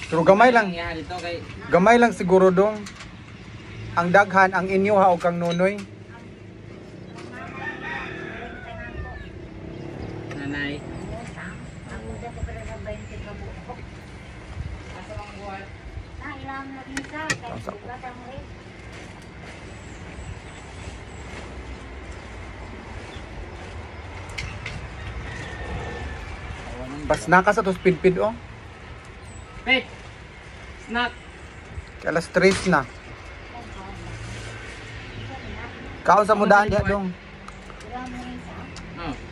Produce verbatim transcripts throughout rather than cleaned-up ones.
Pero gamay lang. Ang iya dito kay Gamay lang siguro dong. Ang daghan, ang inyo ha o kang nunoy. nanay. Bas naka sa to speed oh. Pet. Snack. Kay alas tres na. Kaon sa mudaan diha dong. Oh.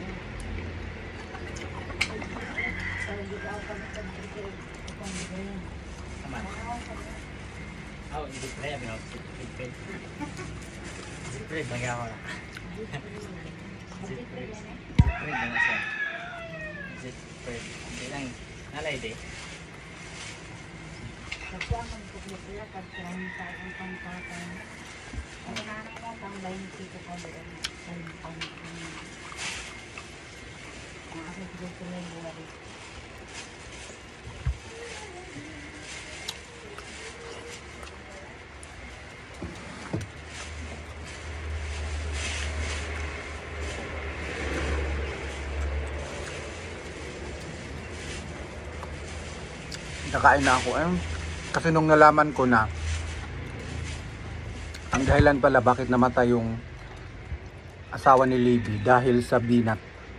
Aman. Oh, hindi pre, bino. Pre. Pre, bangga ako na. Pre, bangga siya. Pre, hindi lang. Nalay di. Nakain na ako eh. Kasi nung nalaman ko na ang dahilan pala bakit namatay yung asawa ni Libby dahil sa binat.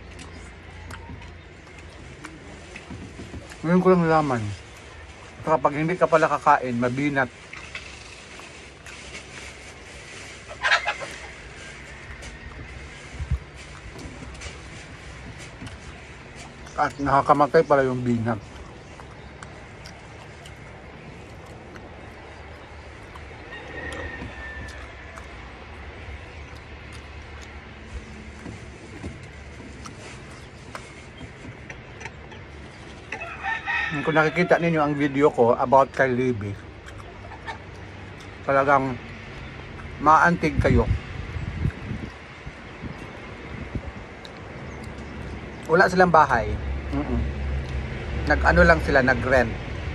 Ngayon ko lang nalaman. Kapag hindi ka pala kakain, mabinat. At nakakamatay pala yung binat. Kung nakikita ninyo ang video ko about kay Libby, talagang maantig kayo. Wala silang bahay. Mm-mm. Nag-ano lang sila, nag-rent.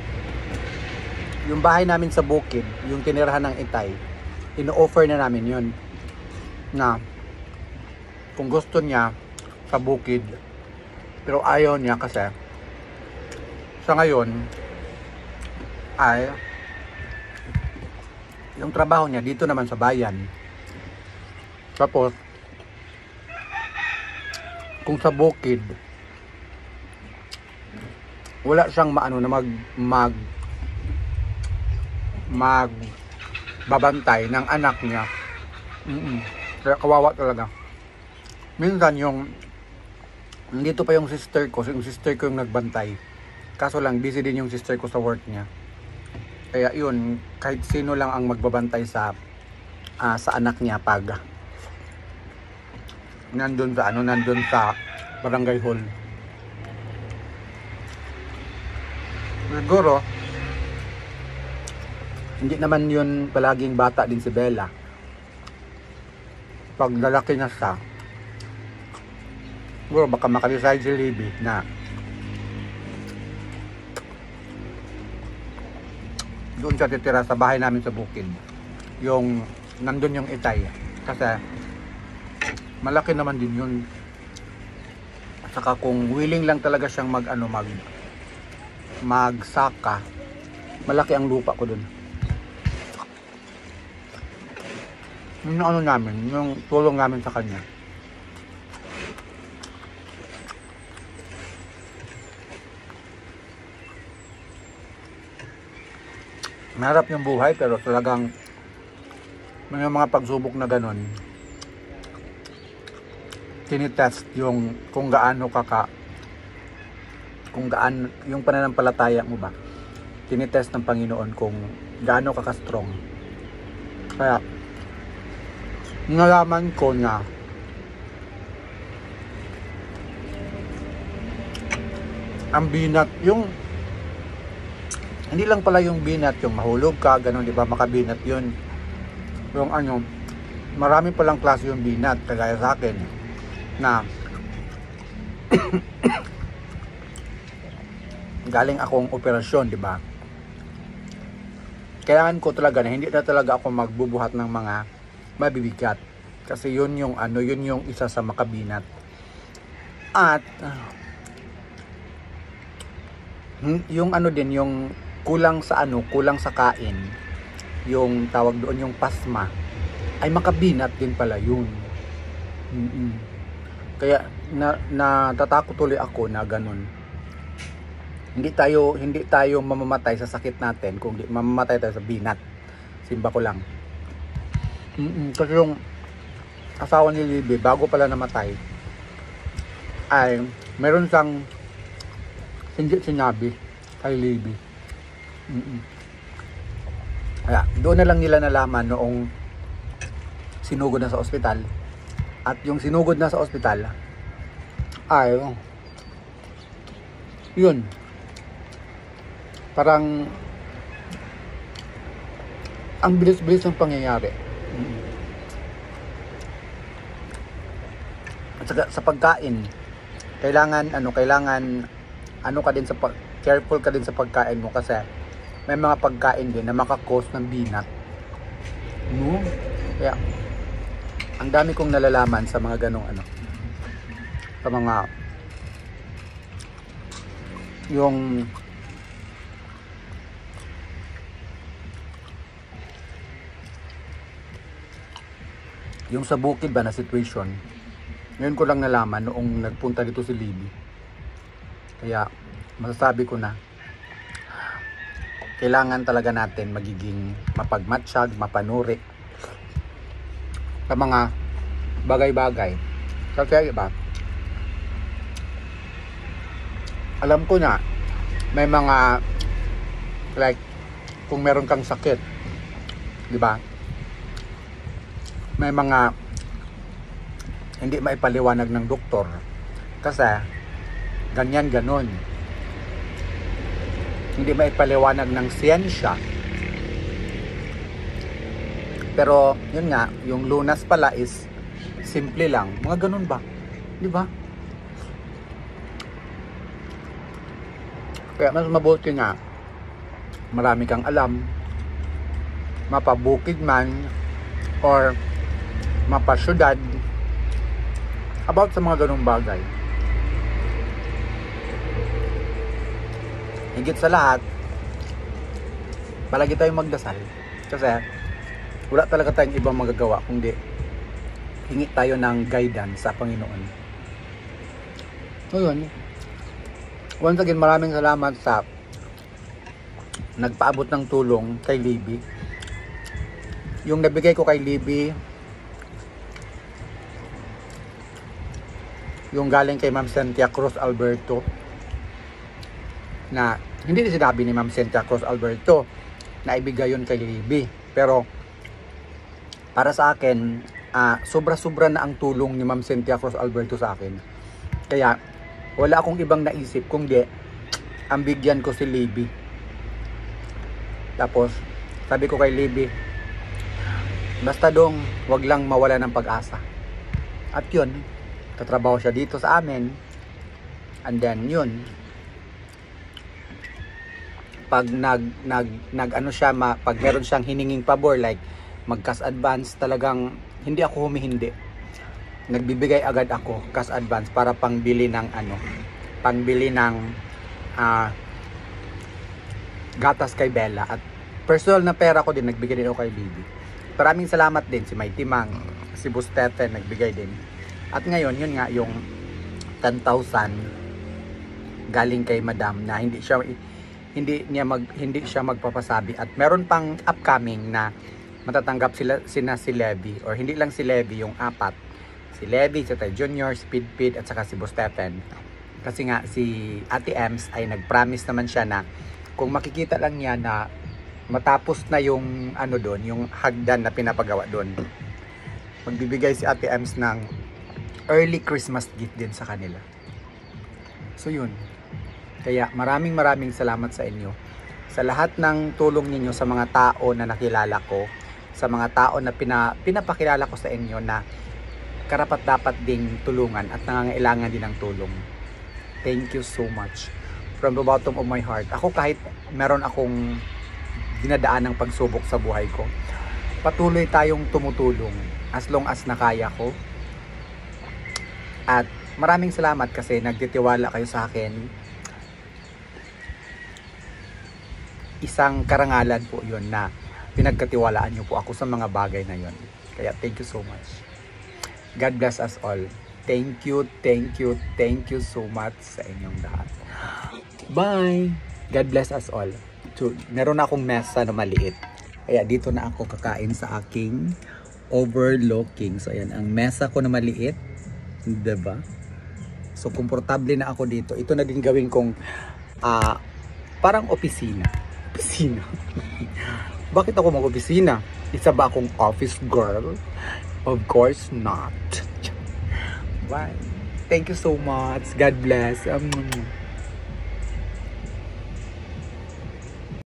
Yung bahay namin sa bukid, yung tinirahan ng Itay, ino-offer na namin yun. Na kung gusto niya sa bukid, pero ayaw niya kasi sa ngayon ay yung trabaho niya dito naman sa bayan. Tapos kung sa bukid wala siyang maano na mag mag mag babantay ng anak niya. Mm-mm. Kaya kawawa talaga. Minsan yung dito pa yung sister ko, yung sister ko yung nagbantay. Kaso lang, busy din yung sister ko sa work niya. Kaya yun, kahit sino lang ang magbabantay sa uh, sa anak niya pag nandun sa ano, nandun sa barangay hall. Siguro, hindi naman yun palaging bata din si Bella. Pag lalaki na siya, siguro baka makadecide si Libby na doon siya titira sa bahay namin sa bukid. Yung nandun yung Itay. Kasi malaki naman din yun. At saka kung willing lang talaga siyang mag ano mag magsaka, malaki ang lupa ko dun. Yung ano namin, yung tulong namin sa kanya. Mahirap yung buhay pero talagang may mga pagsubok na ganun. Tinitest yung kung gaano ka ka kung gaano yung pananampalataya mo ba. Tinitest ng Panginoon kung gaano ka ka-strong. Kaya nalaman ko na ang binat yung hindi lang pala yung binat, yung mahulog ka, gano'n, di ba, makabinat yun. Yung ano, marami palang klase yung binat, kagaya sa akin, na galing akong operasyon, di ba? kailangan ko talaga na hindi na talaga ako magbubuhat ng mga mabibigat. Kasi yun yung ano, yun yung isa sa makabinat. At uh, yung ano din, yung kulang sa ano, kulang sa kain, yung tawag doon yung pasma, ay makabinat din pala yun. Mm-mm. Kaya na, natatakot tuloy ako na ganun. Hindi tayo hindi tayo mamamatay sa sakit natin, kundi mamamatay tayo sa binat. Simba ko lang. Mm-mm. Kasi yung asawa ni Libby, bago pala namatay, ay meron siyang hindi sinabi kay Libby. Mm-mm. Kaya doon na lang nila nalaman noong sinugod na sa ospital. At yung sinugod na sa ospital ay yun, parang ang bilis-bilis ng pangyayari. Mm-mm. At saka sa pagkain, kailangan ano, kailangan ano ka din sa pag, careful ka din sa pagkain mo kasi may mga pagkain din na makakos ng binat. No? Kaya ang dami kong nalalaman sa mga ganong ano, sa mga yung yung sa bukid ba na situation. Ngayon ko lang nalaman noong nagpunta dito si Libby. Kaya masasabi ko na kailangan talaga natin magiging mapagmatsyag, mapanuri sa mga bagay-bagay. Kasi iba, alam ko na may mga like kung meron kang sakit, di ba? May mga hindi maipaliwanag ng doktor kasi ganyan ganon. Hindi maipaliwanag ng siyensya. Pero yun nga, yung lunas pala is simple lang. Mga ganun ba? Di ba? Kaya mas mabuti nga marami kang alam, mapabukid man or mapasyudad about sa mga ganung bagay. Higit sa lahat, palagi tayong magdasal kasi wala talaga tayong ibang magagawa kundi hingi tayo ng guidance sa Panginoon. So yun, once again, maraming salamat sa nagpaabot ng tulong kay Libby. Yung nabigay ko kay Libby, yung galing kay Ma'am Cynthia Cruz Alberto, na hindi din sinabi ni Ma'am Cynthia Cruz Alberto na ibigay yun kay Libby. Pero para sa akin, uh, sobra-sobra na ang tulong ni Ma'am Cynthia Cruz Alberto sa akin. Kaya wala akong ibang naisip kundi ang bigyan ko si Libby. Tapos sabi ko kay Libby, basta dong wag lang mawala ng pag-asa. At yun, tatrabaho siya dito sa amin. And then yun, pag nag nag nag ano siya, ma, pag meron siyang hininging pabor like mag-cash advance, talagang hindi ako humihindi. Nagbibigay agad ako cash advance para pangbili ng ano, pangbili ng uh, gatas kay Bella, at personal na pera ko din nagbigay din ako kay Bibi. Maraming salamat din si Mighty Mang, si Bustete nagbigay din. At ngayon yun nga yung ten thousand galing kay Madam na hindi siya hindi niya mag hindi siya magpapasabi, at meron pang upcoming na matatanggap sila sina si Levy, or hindi lang si Levy, yung apat, si Levy, si Tay Junior, Speedpid at saka si Busteten. Kasi nga si Ate Ems ay nagpromise naman siya na kung makikita lang niya na matapos na yung ano doon, yung hagdan na pinapagawa doon, magbibigay si Ate Ems ng early Christmas gift din sa kanila. So yun. Kaya maraming maraming salamat sa inyo. Sa lahat ng tulong ninyo sa mga tao na nakilala ko, sa mga tao na pina, pinapakilala ko sa inyo na karapat dapat ding tulungan at nangangailangan din ng tulong. Thank you so much. From the bottom of my heart. Ako kahit meron akong dinadaan ng pagsubok sa buhay ko. Patuloy tayong tumutulong as long as nakaya ko. At maraming salamat kasi nagtitiwala kayo sa akin. Isang karangalan po yun na pinagkatiwalaan niyo po ako sa mga bagay na yun. Kaya thank you so much. God bless us all. Thank you, thank you, thank you so much sa inyong lahat. Bye! God bless us all. So, meron na akong mesa na maliit. Kaya dito na ako kakain sa aking overlooking. So ayan, ang mesa ko na maliit. Diba? So komportable na ako dito. Ito na din gawin kong uh, parang opisina. Opisina. Bakit ako mag-opisina? Isa ba akong office girl? Of course not. Bye. Thank you so much. God bless. Um,